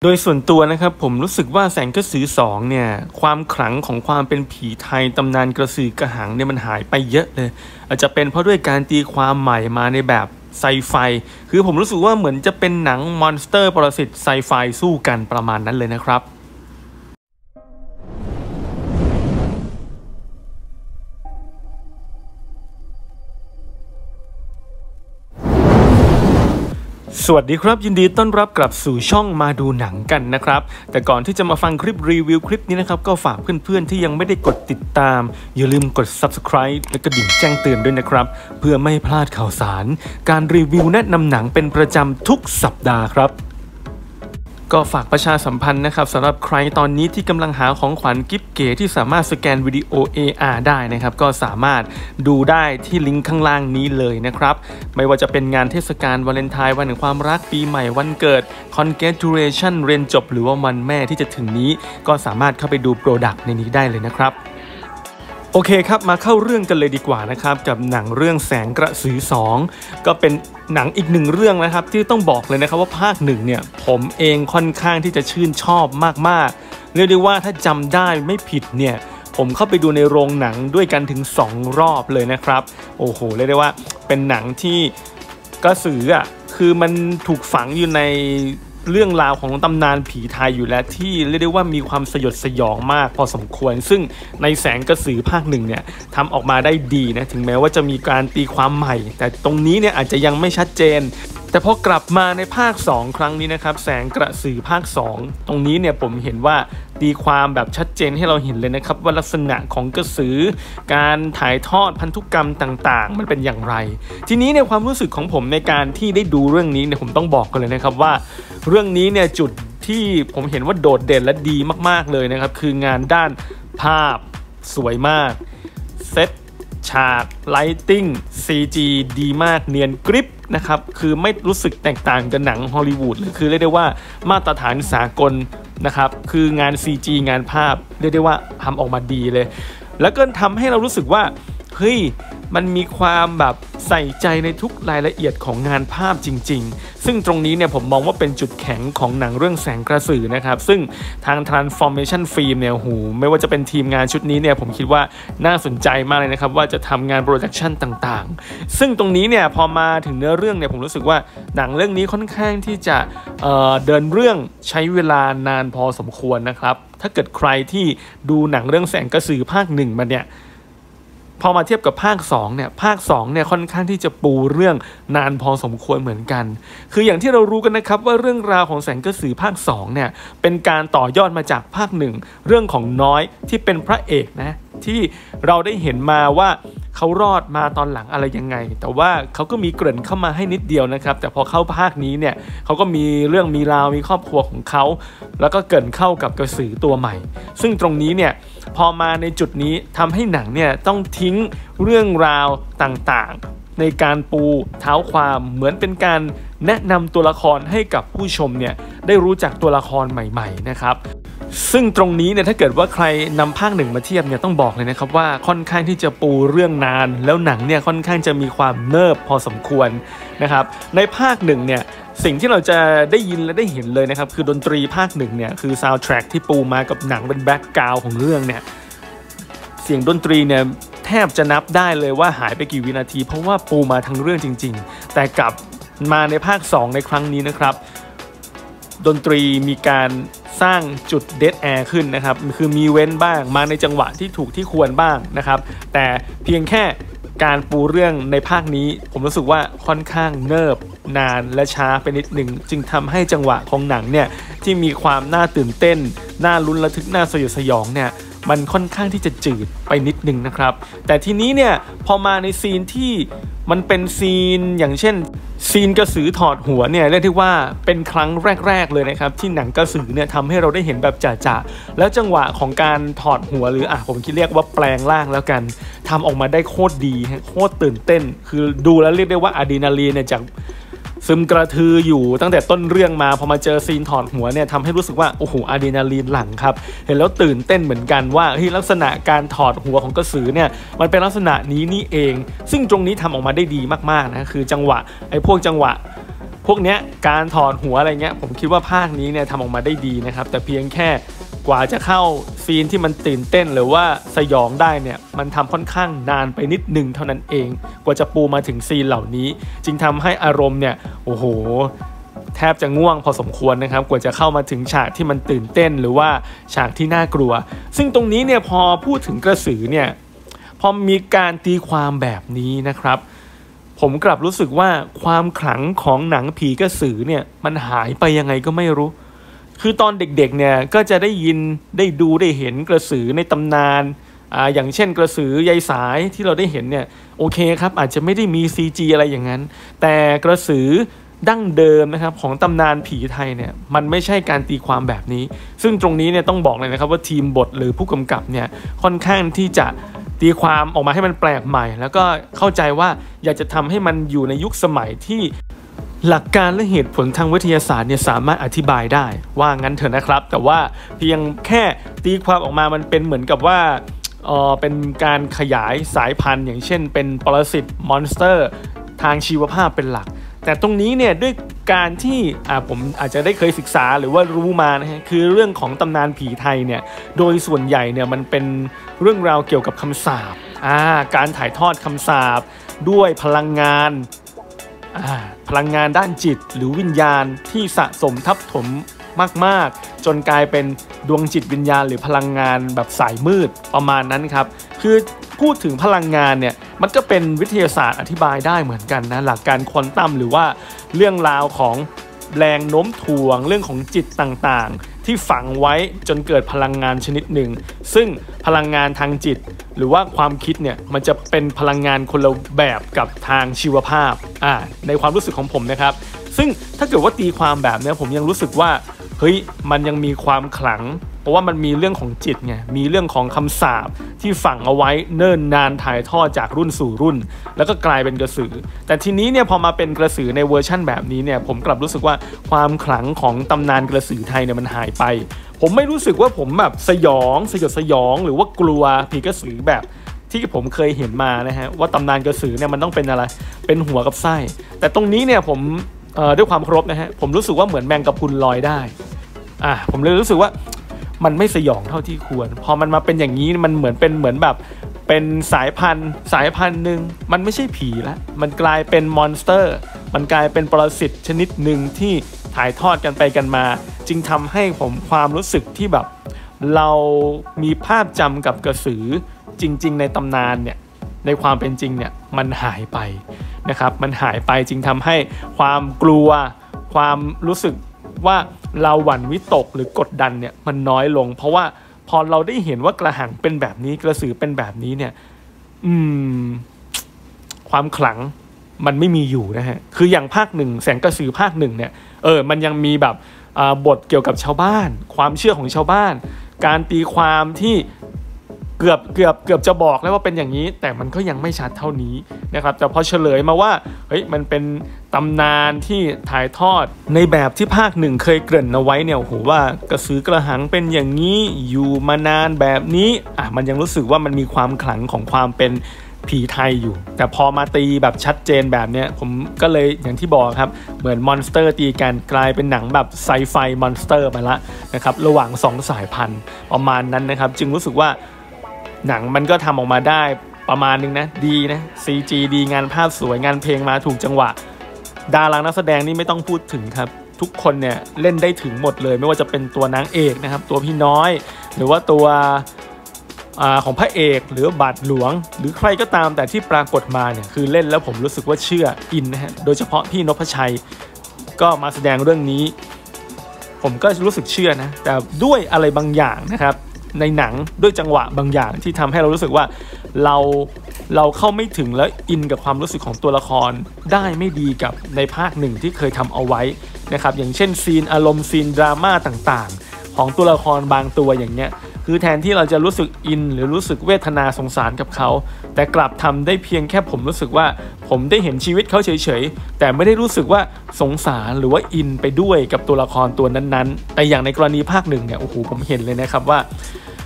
โดยส่วนตัวนะครับผมรู้สึกว่าแสงกระสือ2เนี่ยความขลังของความเป็นผีไทยตำนานกระสือกระหังเนี่ยมันหายไปเยอะเลยอาจจะเป็นเพราะด้วยการตีความใหม่มาในแบบไซไฟคือผมรู้สึกว่าเหมือนจะเป็นหนังมอนสเตอร์ปรสิตไซไฟสู้กันประมาณนั้นเลยนะครับสวัสดีครับยินดีต้อนรับกลับสู่ช่องมาดูหนังกันนะครับแต่ก่อนที่จะมาฟังคลิปรีวิวคลิปนี้นะครับก็ฝากเพื่อนๆที่ยังไม่ได้กดติดตามอย่าลืมกด Subscribe และกระดิ่งแจ้งเตือนด้วยนะครับเพื่อไม่พลาดข่าวสารการรีวิวแนะนำหนังเป็นประจำทุกสัปดาห์ครับก็ฝากประชาสัมพันธ์นะครับสำหรับใครตอนนี้ที่กำลังหาของขวัญกิฟต์เก๋ที่สามารถสแกนวิดีโอ AR ได้นะครับก็สามารถดูได้ที่ลิงก์ข้างล่างนี้เลยนะครับไม่ว่าจะเป็นงานเทศกาลวาเลนไทน์วันแห่งความรักปีใหม่วันเกิด Congratulation เรียนจบหรือว่าวันแม่ที่จะถึงนี้ก็สามารถเข้าไปดูโปรดักต์ในนี้ได้เลยนะครับโอเคครับมาเข้าเรื่องกันเลยดีกว่านะครับกับหนังเรื่องแสงกระสือ2ก็เป็นหนังอีกหนึ่งเรื่องนะครับที่ต้องบอกเลยนะครับว่าภาค1เนี่ยผมเองค่อนข้างที่จะชื่นชอบมากๆเรียกได้ว่าถ้าจำได้ไม่ผิดเนี่ยผมเข้าไปดูในโรงหนังด้วยกันถึง2รอบเลยนะครับโอ้โหเรียกได้ว่าเป็นหนังที่กระสือคือมันถูกฝังอยู่ในเรื่องราวของตำนานผีไทยอยู่แล้วที่เรียกได้ว่ามีความสยดสยองมากพอสมควรซึ่งในแสงกระสือภาค1เนี่ยทำออกมาได้ดีนะถึงแม้ว่าจะมีการตีความใหม่แต่ตรงนี้เนี่ยอาจจะยังไม่ชัดเจนแต่พอกลับมาในภาค2ครั้งนี้นะครับแสงกระสือภาค2ตรงนี้เนี่ยผมเห็นว่าตีความแบบชัดเจนให้เราเห็นเลยนะครับว่าลักษณะของกระสือการถ่ายทอดพันธุกรรมต่างๆมันเป็นอย่างไรทีนี้ในความรู้สึกของผมในการที่ได้ดูเรื่องนี้เนี่ยผมต้องบอกกันเลยนะครับว่าเรื่องนี้เนี่ยจุดที่ผมเห็นว่าโดดเด่นและดีมากๆเลยนะครับคืองานด้านภาพสวยมากเซตฉากไลติ้ง CG ดีมากเนียนกริปนะครับคือไม่รู้สึกแตกต่างกับหนังฮอลลีวูดเลยคือเรียกได้ว่ามาตรฐานสากลนะครับคืองาน CG งานภาพเรียกได้ว่าทำออกมาดีเลยแล้วก็ทำให้เรารู้สึกว่าเฮ้ยมันมีความแบบใส่ใจในทุกรายละเอียดของงานภาพจริงๆซึ่งตรงนี้เนี่ยผมมองว่าเป็นจุดแข็งของหนังเรื่องแสงกระสือนะครับซึ่งทาง Transformation Film เนี่ยไม่ว่าจะเป็นทีมงานชุดนี้เนี่ยผมคิดว่าน่าสนใจมากเลยนะครับว่าจะทำงานโปรดักชันต่างๆซึ่งตรงนี้เนี่ยพอมาถึงเนื้อเรื่องเนี่ยผมรู้สึกว่าหนังเรื่องนี้ค่อนข้างที่จะเดินเรื่องใช้เวลานานพอสมควรนะครับถ้าเกิดใครที่ดูหนังเรื่องแสงกระสือภาค1มาเนี่ยพอมาเทียบกับภาค2เนี่ยภาค2เนี่ยค่อนข้างที่จะปูเรื่องนานพอสมควรเหมือนกันคืออย่างที่เรารู้กันนะครับว่าเรื่องราวของแสงกระสือภาค2เนี่ยเป็นการต่อยอดมาจากภาค1เรื่องของน้อยที่เป็นพระเอกนะที่เราได้เห็นมาว่าเขารอดมาตอนหลังอะไรยังไงแต่ว่าเขาก็มีเกริ่นเข้ามาให้นิดเดียวนะครับแต่พอเข้าภาคนี้เนี่ยเขาก็มีเรื่องมีราวมีครอบครัวของเขาแล้วก็เกริ่นเข้ากับกระสือตัวใหม่ซึ่งตรงนี้เนี่ยพอมาในจุดนี้ทำให้หนังเนี่ยต้องทิ้งเรื่องราวต่างๆในการปูเท้าความเหมือนเป็นการแนะนำตัวละครให้กับผู้ชมเนี่ยได้รู้จักตัวละครใหม่ๆนะครับซึ่งตรงนี้เนี่ยถ้าเกิดว่าใครนำภาค1มาเทียบเนี่ยต้องบอกเลยนะครับว่าค่อนข้างที่จะปูเรื่องนานแล้วหนังเนี่ยค่อนข้างจะมีความเนิบพอสมควรนะครับในภาค1เนี่ยสิ่งที่เราจะได้ยินและได้เห็นเลยนะครับคือดนตรีภาค1เนี่ยคือซาวด์แทร็กที่ปูมากับหนังเป็นแบ็คกราวด์ของเรื่องเนี่ยเสียงดนตรีเนี่ยแทบจะนับได้เลยว่าหายไปกี่วินาทีเพราะว่าปูมาทั้งเรื่องจริงๆแต่กลับมาในภาค2ในครั้งนี้นะครับดนตรีมีการสร้างจุดเดดแอร์ขึ้นนะครับคือมีเว้นบ้างมาในจังหวะที่ถูกที่ควรบ้างนะครับแต่เพียงแค่การปูเรื่องในภาคนี้ผมรู้สึกว่าค่อนข้างเนิบนานและช้าไปนิดหนึ่งจึงทำให้จังหวะของหนังเนี่ยที่มีความน่าตื่นเต้นน่าลุ้นระทึกน่าสยดสยองเนี่ยมันค่อนข้างที่จะจืดไปนิดนึงนะครับแต่ทีนี้เนี่ยพอมาในซีนที่มันเป็นซีนอย่างเช่นซีนกระสือถอดหัวเนี่ยเรียกได้ว่าเป็นครั้งแรกๆเลยนะครับที่หนังกระสือเนี่ยทำให้เราได้เห็นแบบจ่าๆแล้วจังหวะของการถอดหัวหรือผมคิดเรียกว่าแปลงร่างแล้วกันทำออกมาได้โคตรดีโคตรตื่นเต้นคือดูแล้วเรียกได้ว่าอะดรีนาลีนเนี่ยจากซึมกระทืออยู่ตั้งแต่ต้นเรื่องมาพอมาเจอซีนถอดหัวเนี่ยทำให้รู้สึกว่าโอ้โหอะดรีนาลีนหลั่งครับเห็นแล้วตื่นเต้นเหมือนกันว่าลักษณะการถอดหัวของกระสือเนี่ยมันเป็นลักษณะนี้นี่เองซึ่งตรงนี้ทำออกมาได้ดีมากๆนะคือจังหวะพวกจังหวะพวกเนี้ยการถอดหัวอะไรเงี้ยผมคิดว่าภาคนี้เนี่ยทำออกมาได้ดีนะครับแต่เพียงแค่กว่าจะเข้าซีนที่มันตื่นเต้นหรือว่าสยองได้เนี่ยมันทำค่อนข้างนานไปนิดนึงเท่านั้นเองกว่าจะปูมาถึงซีนเหล่านี้จึงทำให้อารมณ์เนี่ยโอ้โหแทบจะง่วงพอสมควรนะครับกว่าจะเข้ามาถึงฉากที่มันตื่นเต้นหรือว่าฉากที่น่ากลัวซึ่งตรงนี้เนี่ยพอพูดถึงกระสือเนี่ยพอมีการตีความแบบนี้นะครับผมกลับรู้สึกว่าความขลังของหนังผีกระสือเนี่ยมันหายไปยังไงก็ไม่รู้คือตอนเด็กๆเนี่ยก็จะได้ยินได้ดูได้เห็นกระสือในตำนานอย่างเช่นกระสือยายสายที่เราได้เห็นเนี่ยโอเคครับอาจจะไม่ได้มี CG อะไรอย่างนั้นแต่กระสือดั้งเดิมนะครับของตำนานผีไทยเนี่ยมันไม่ใช่การตีความแบบนี้ซึ่งตรงนี้เนี่ยต้องบอกเลยนะครับว่าทีมบทหรือผู้กำกับเนี่ยค่อนข้างที่จะตีความออกมาให้มันแปลกใหม่แล้วก็เข้าใจว่าอยากจะทำให้มันอยู่ในยุคสมัยที่หลักการและเหตุผลทางวิทยาศาสตร์เนี่ยสามารถอธิบายได้ว่างั้นเถอะนะครับแต่ว่าเพียงแค่ตีความออกมามันเป็นเหมือนกับว่าเป็นการขยายสายพันธุ์อย่างเช่นเป็นปรสิตมอนสเตอร์ทางชีวภาพเป็นหลักแต่ตรงนี้เนี่ยด้วยการที่ผมอาจจะได้เคยศึกษาหรือว่ารู้มานะฮะคือเรื่องของตำนานผีไทยเนี่ยโดยส่วนใหญ่เนี่ยมันเป็นเรื่องราวเกี่ยวกับคำสาปการถ่ายทอดคำสาปด้วยพลังงานด้านจิตหรือวิญญาณที่สะสมทับถมมากๆจนกลายเป็นดวงจิตวิญญาณหรือพลังงานแบบสายมืดประมาณนั้นครับคือพูดถึงพลังงานเนี่ยมันก็เป็นวิทยาศาสตร์อธิบายได้เหมือนกันนะหลักการควอนตัมหรือว่าเรื่องราวของแรงโน้มถ่วงเรื่องของจิตต่างๆที่ฝังไว้จนเกิดพลังงานชนิดหนึ่งซึ่งพลังงานทางจิตหรือว่าความคิดเนี่ยมันจะเป็นพลังงานคนละแบบกับทางชีวภาพในความรู้สึกของผมนะครับซึ่งถ้าเกิดว่าตีความแบบนี้ผมยังรู้สึกว่าเฮ้ยมันยังมีความขลังเพราะว่ามันมีเรื่องของจิตไงมีเรื่องของคำสาปที่ฝังเอาไว้เนิ่นนานถ่ายทอดจากรุ่นสู่รุ่นแล้วก็กลายเป็นกระสือแต่ทีนี้เนี่ยพอมาเป็นกระสือในเวอร์ชั่นแบบนี้เนี่ยผมกลับรู้สึกว่าความขลังของตำนานกระสือไทยเนี่ยมันหายไปผมไม่รู้สึกว่าผมแบบสยองสยดสยองหรือว่ากลัวผีกระสือแบบที่ผมเคยเห็นมานะฮะว่าตำนานกระสือเนี่ยมันต้องเป็นอะไรเป็นหัวกับไส้แต่ตรงนี้เนี่ยผมด้วยความเคารพนะฮะผมรู้สึกว่าเหมือนแมงกะพรุนลอยได้ผมเลยรู้สึกว่ามันไม่สยองเท่าที่ควรพอมันมาเป็นอย่างนี้มันเหมือนแบบเป็นสายพันธุ์หนึ่งมันไม่ใช่ผีแล้วมันกลายเป็นมอนสเตอร์มันกลายเป็นปรสิตชนิดหนึ่งที่ถ่ายทอดกันไปกันมาจึงทำให้ผมความรู้สึกที่แบบเรามีภาพจำกับกระสือจริงๆในตำนานเนี่ยในความเป็นจริงเนี่ยมันหายไปนะครับมันหายไปจึงทำให้ความกลัวความรู้สึกว่าเราหวั่นวิตกหรือกดดันเนี่ยมันน้อยลงเพราะว่าพอเราได้เห็นว่ากระหังเป็นแบบนี้กระสือเป็นแบบนี้เนี่ยความขลังมันไม่มีอยู่นะฮะคืออย่างภาคหนึ่งแสงกระสือภาคหนึ่งเนี่ยมันยังมีแบบบทเกี่ยวกับชาวบ้านความเชื่อของชาวบ้านการตีความที่เกือบจะบอกแล้วว่าเป็นอย่างนี้แต่มันก็ยังไม่ชัดเท่านี้นะครับแต่พอเฉลยมาว่าเฮ้ยมันเป็นตำนานที่ถ่ายทอดในแบบที่ภาคหนึ่งเคยเกริ่นเอาไว้เนี่ยโอ้โหว่ากระสือกระหังเป็นอย่างนี้อยู่มานานแบบนี้มันยังรู้สึกว่ามันมีความขลังของความเป็นผีไทยอยู่แต่พอมาตีแบบชัดเจนแบบเนี้ยผมก็เลยอย่างที่บอกครับเหมือนมอนสเตอร์ตีกันกลายเป็นหนังแบบไซไฟมอนสเตอร์มาละนะครับระหว่าง2สายพันธุ์ประมาณนั้นนะครับจึงรู้สึกว่าหนังมันก็ทำออกมาได้ประมาณนึงนะดีนะ CG ดีงานภาพสวยงานเพลงมาถูกจังหวะดารานักแสดงนี่ไม่ต้องพูดถึงครับทุกคนเนี่ยเล่นได้ถึงหมดเลยไม่ว่าจะเป็นตัวนางเอกนะครับตัวพี่น้อยหรือว่าตัวของพระเอกหรือบาทหลวงหรือใครก็ตามแต่ที่ปรากฏมาเนี่ยคือเล่นแล้วผมรู้สึกว่าเชื่ออินนะฮะโดยเฉพาะพี่นพชัยก็มาแสดงเรื่องนี้ผมก็รู้สึกเชื่อนะแต่ด้วยอะไรบางอย่างนะครับในหนังด้วยจังหวะบางอย่างที่ทำให้เรารู้สึกว่าเราเข้าไม่ถึงแล้วอินกับความรู้สึกของตัวละครได้ไม่ดีกับในภาคหนึ่งที่เคยทำเอาไว้นะครับอย่างเช่นซีนอารมณ์ซีนดราม่าต่างๆของตัวละครบางตัวอย่างเงี้ยคือแทนที่เราจะรู้สึกอินหรือรู้สึกเวทนาสงสารกับเขาแต่กลับทำได้เพียงแค่ผมรู้สึกว่าผมได้เห็นชีวิตเขาเฉยๆแต่ไม่ได้รู้สึกว่าสงสารหรือว่าอินไปด้วยกับตัวละครตัวนั้นๆแต่อย่างในกรณีภาคหนึ่งเนี่ยโอ้โหผมเห็นเลยนะครับว่าพ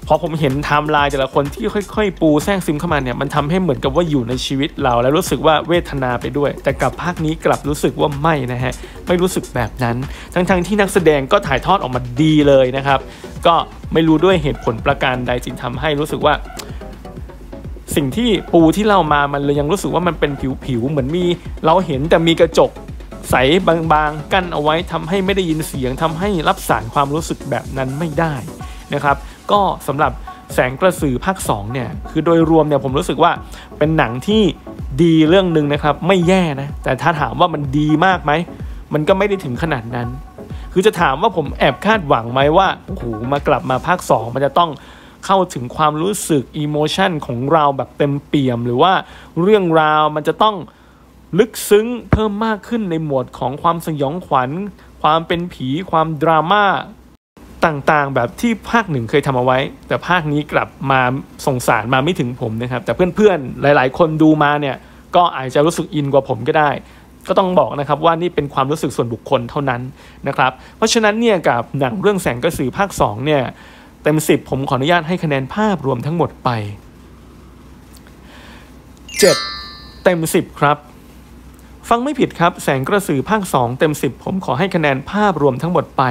พอผมเห็นไทม์ไลน์แต่ละคนที่ค่อยๆปูแทรกซึมเข้ามาเนี่ยมันทำให้เหมือนกับว่าอยู่ในชีวิตเราแล้วรู้สึกว่าเวทนาไปด้วยแต่กับภาคนี้กลับรู้สึกว่าไม่นะฮะไม่รู้สึกแบบนั้นทั้งที่นักแสดงก็ถ่ายทอดออกมาดีเลยนะครับก็ไม่รู้ด้วยเหตุผลประการใดจึงทำให้รู้สึกว่าสิ่งที่ปูที่เล่ามามันเลยยังรู้สึกว่ามันเป็นผิวเหมือนมีเราเห็นแต่มีกระจกใสบางๆกั้นเอาไว้ทำให้ไม่ได้ยินเสียงทำให้รับสารความรู้สึกแบบนั้นไม่ได้นะครับก็สำหรับแสงกระสือภาค2เนี่ยคือโดยรวมเนี่ยผมรู้สึกว่าเป็นหนังที่ดีเรื่องนึงนะครับไม่แย่นะแต่ถ้าถามว่ามันดีมากไหมมันก็ไม่ได้ถึงขนาดนั้นคือจะถามว่าผมแอบคาดหวังไหมว่าโอ้โหกลับมาภาค2มันจะต้องเข้าถึงความรู้สึกอิโมชันของเราแบบเต็มเปี่ยมหรือว่าเรื่องราวมันจะต้องลึกซึ้งเพิ่มมากขึ้นในหมวดของความสยองขวัญความเป็นผีความดราม่าต่างๆแบบที่ภาค1เคยทำเอาไว้แต่ภาคนี้กลับมาส่งสารมาไม่ถึงผมนะครับแต่เพื่อนๆหลายๆคนดูมาเนี่ยก็อาจจะรู้สึกอินกว่าผมก็ได้ก็ต้องบอกนะครับว่านี่เป็นความรู้สึกส่วนบุคคลเท่านั้นนะครับเพราะฉะนั้นเนี่ยกับหนังเรื่องแสงกระสือภาค2เนี่ยเต็ม10ผมขออนุญาตให้คะแนนภาพรวมทั้งหมดไป7เต็ม10ครับฟังไม่ผิดครับแสงกระสือภาค2เต็ม10ผมขอให้คะแนนภาพรวมทั้งหมดไป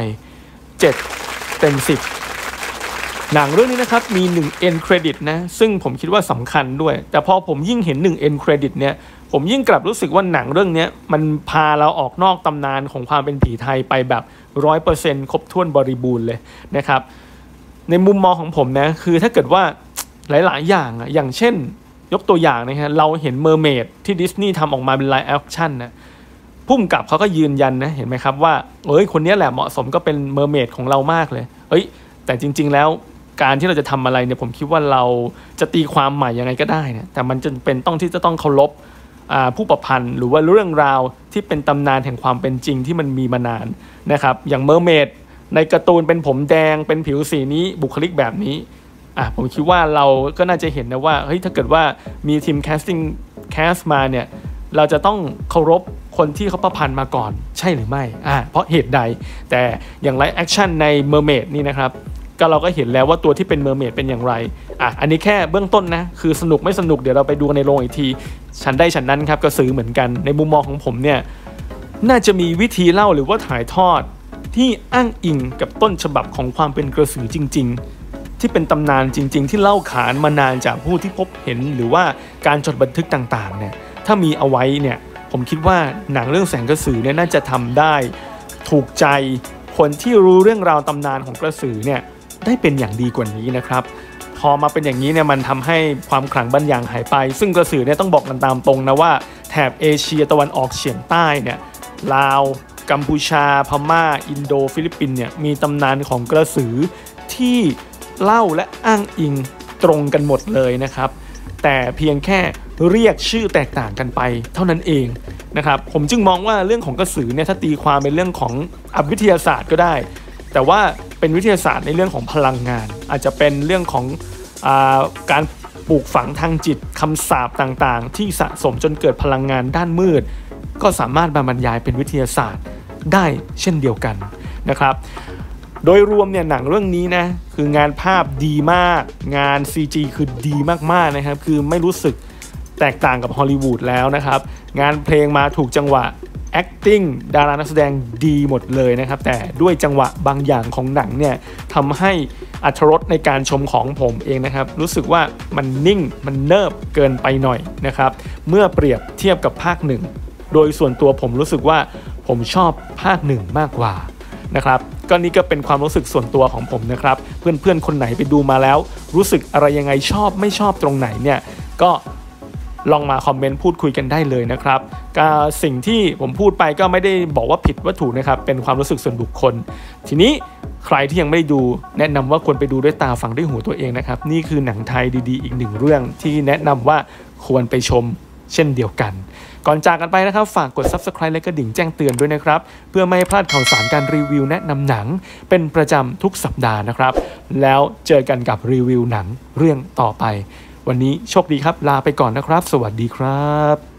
7เต็ม10หนังเรื่องนี้นะครับมี1 end credit นะซึ่งผมคิดว่าสำคัญด้วยแต่พอผมยิ่งเห็น1 end credit เนี่ยผมยิ่งกลับรู้สึกว่าหนังเรื่องนี้มันพาเราออกนอกตำนานของความเป็นผีไทยไปแบบ 100% ครบถ้วนบริบูรณ์เลยนะครับในมุมมองของผมนะคือถ้าเกิดว่าหลายๆอย่างอย่างเช่นยกตัวอย่างนะฮะเราเห็นเมอร์เมดที่ดิสนีย์ทำออกมาเป็นไลฟ์แอคชั่นนะพุ่มกับเขาก็ยืนยันนะเห็นไหมครับว่าคนนี้แหละเหมาะสมก็เป็นเมอร์เมดของเรามากเลยแต่จริงๆแล้วการที่เราจะทำอะไรเนี่ยผมคิดว่าเราจะตีความใหม่ยังไงก็ได้นะแต่มันจำเป็นที่จะต้องเคารพผู้ประพันธ์หรือว่าเรื่องราวที่เป็นตำนานแห่งความเป็นจริงที่มันมีมานานนะครับอย่างเมอร์เมดในการ์ตูนเป็นผมแดงเป็นผิวสีนี้บุคลิกแบบนี้ผมคิดว่าเราก็น่าจะเห็นนะว่าถ้าเกิดว่ามีทีมแคสมาเนี่ยเราจะต้องเคารพคนที่เขาประพันธ์มาก่อนใช่หรือไม่เพราะเหตุใดแต่อย่างไลฟ์แอคชั่นในเมอร์เมดนี่นะครับก็เราก็เห็นแล้วว่าตัวที่เป็นเมอร์เมดเป็นอย่างไรอันนี้แค่เบื้องต้นนะคือสนุกไม่สนุกเดี๋ยวเราไปดูในโรงอีกทีฉันได้ฉันนั้นครับก็ซื้อเหมือนกันในมุมมองของผมเนี่ยน่าจะมีวิธีเล่าหรือว่าถ่ายทอดที่อ้างอิงกับต้นฉบับของความเป็นกระสือจริงๆที่เป็นตำนานจริงๆที่เล่าขานมานานจากผู้ที่พบเห็นหรือว่าการจดบันทึกต่างๆเนี่ยถ้ามีเอาไว้เนี่ยผมคิดว่าหนังเรื่องแสงกระสือเนี่ยน่าจะทำได้ถูกใจคนที่รู้เรื่องราวตำนานของกระสือเนี่ยได้เป็นอย่างดีกว่านี้นะครับพอมาเป็นอย่างนี้เนี่ยมันทำให้ความขลังบางอย่างหายไปซึ่งกระสือเนี่ยต้องบอกกันตามตรงนะว่าแถบเอเชียตะวันออกเฉียงใต้เนี่ยลาวกัมพูชาพม่าอินโดฟิลิปปินส์เนี่ยมีตำนานของกระสือที่เล่าและอ้างอิงตรงกันหมดเลยนะครับแต่เพียงแค่เรียกชื่อแตกต่างกันไปเท่านั้นเองนะครับผมจึงมองว่าเรื่องของกระสือเนี่ยถ้าตีความเป็นเรื่องของวิทยาศาสตร์ก็ได้แต่ว่าเป็นวิทยาศาสตร์ในเรื่องของพลังงานอาจจะเป็นเรื่องของการปลูกฝังทางจิตคำสาปต่างๆที่สะสมจนเกิดพลังงานด้านมืดก็สามารถบรรยายเป็นวิทยาศาสตร์ได้เช่นเดียวกันนะครับโดยรวมเนี่ยหนังเรื่องนี้นะคืองานภาพดีมากงาน CG คือดีมากๆนะครับคือไม่รู้สึกแตกต่างกับฮอลลีวูดแล้วนะครับงานเพลงมาถูกจังหวะ acting ดารานักแสดงดีหมดเลยนะครับแต่ด้วยจังหวะบางอย่างของหนังเนี่ยทำให้อรรถรสในการชมของผมเองนะครับรู้สึกว่ามันนิ่งมันเนิบเกินไปหน่อยนะครับเมื่อเปรียบเทียบกับภาค1โดยส่วนตัวผมรู้สึกว่าผมชอบภาค1มากกว่านะครับก็นี่ก็เป็นความรู้สึกส่วนตัวของผมนะครับเพื่อนๆคนไหนไปดูมาแล้วรู้สึกอะไรยังไงชอบไม่ชอบตรงไหนเนี่ยก็ลองมาคอมเมนต์พูดคุยกันได้เลยนะครับสิ่งที่ผมพูดไปก็ไม่ได้บอกว่าผิดว่าถูกนะครับเป็นความรู้สึกส่วนบุคคลทีนี้ใครที่ยังไม่ดูแนะนำว่าควรไปดูด้วยตาฟังด้วยหูตัวเองนะครับนี่คือหนังไทยดีๆอีกหนึ่งเรื่องที่แนะนำว่าควรไปชมเช่นเดียวกันก่อนจากกันไปนะครับฝากกด Subscribe และกระดิ่งแจ้งเตือนด้วยนะครับเพื่อไม่ให้พลาดข่าวสารการรีวิวแนะนำหนังเป็นประจำทุกสัปดาห์นะครับแล้วเจอกันกับรีวิวหนังเรื่องต่อไปวันนี้โชคดีครับลาไปก่อนนะครับสวัสดีครับ